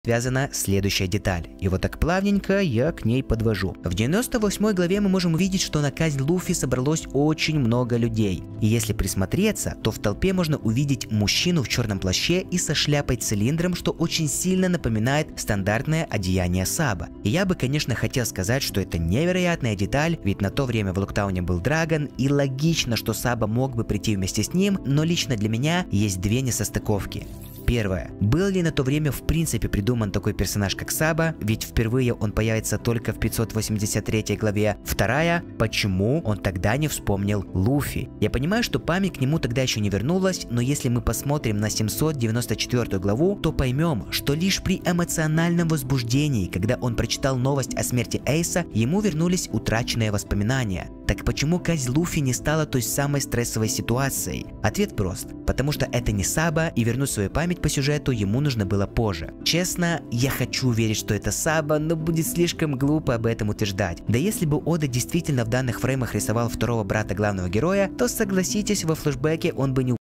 связана следующая деталь, и вот так плавненько я к ней подвожу. В 98 главе мы можем увидеть, что на казнь Луфи собралось очень много людей, и если присмотреться, то в толпе можно увидеть мужчину в черном плаще и со шляпой-цилиндром, что очень сильно напоминает стандартное одеяние Саба. И я бы, конечно, хотел сказать, что это невероятная деталь, ведь на то время в Локтауне был Драгон, и логично, что Саба мог бы прийти вместе с ним, но лично для меня есть две несостыковки. Первое. Был ли на то время в принципе придуман такой персонаж, как Саба, ведь впервые он появится только в 583 главе. Вторая. Почему он тогда не вспомнил Луфи? Я понимаю, что память к нему тогда еще не вернулась, но если мы посмотрим на 794 главу, то поймем, что лишь при эмоциональном возбуждении, когда он прочитал новость о смерти Эйса, ему вернулись утраченные воспоминания. Так почему казнь Луфи не стала той самой стрессовой ситуацией? Ответ прост. Потому что это не Саба, и вернуть свою память по сюжету ему нужно было позже. Честно, я хочу верить, что это Саба, но будет слишком глупо об этом утверждать. Да если бы Ода действительно в данных фреймах рисовал второго брата главного героя, то согласитесь, во флешбеке он бы не